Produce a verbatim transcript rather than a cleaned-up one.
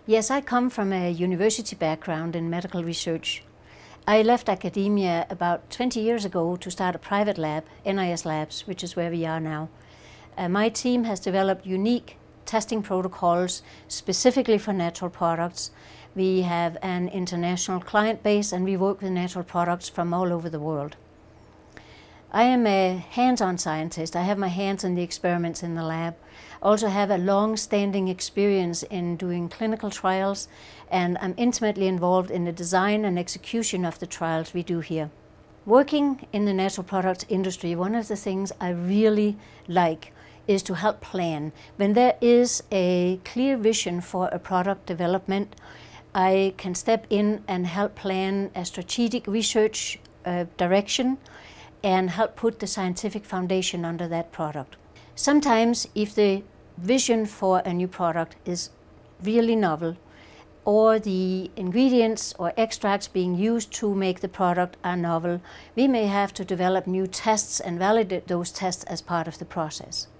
Yes, I come from a university background in medical research. I left academia about twenty years ago to start a private lab, N I S Labs, which is where we are now. Uh, my team has developed unique testing protocols specifically for natural products. We have an international client base and we work with natural products from all over the world. I am a hands-on scientist. I have my hands in the experiments in the lab. I also have a long-standing experience in doing clinical trials, and I'm intimately involved in the design and execution of the trials we do here. Working in the natural products industry, one of the things I really like is to help plan. When there is a clear vision for a product development, I can step in and help plan a strategic research uh, direction and help put the scientific foundation under that product. Sometimes if the vision for a new product is really novel, or the ingredients or extracts being used to make the product are novel, we may have to develop new tests and validate those tests as part of the process.